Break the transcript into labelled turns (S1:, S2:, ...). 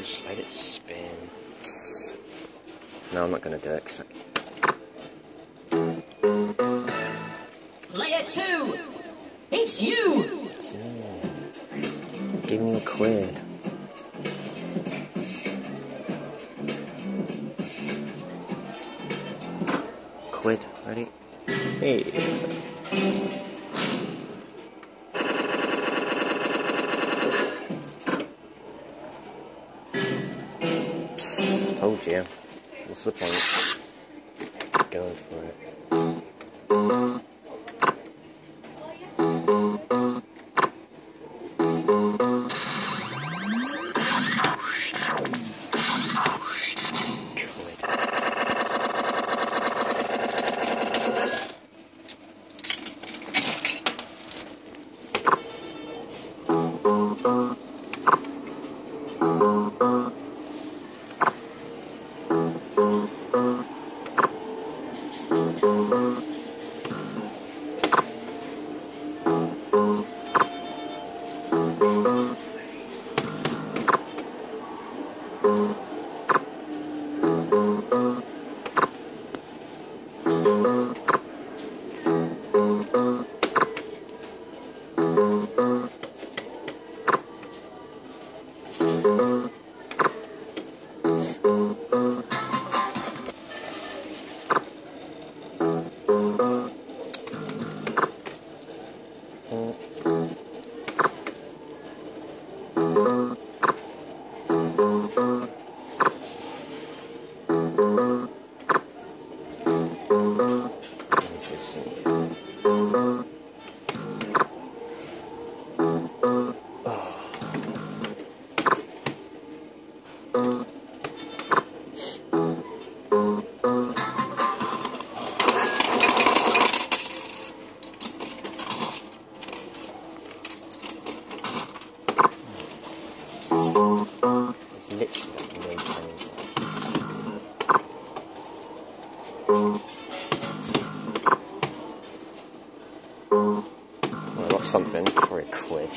S1: Just let it spin. No, I'm not going to do it.
S2: Player 2, it's you!
S1: Give me a quid. Quid, ready? Hey. Told you. What's the point? Going for it. I got something for a quid.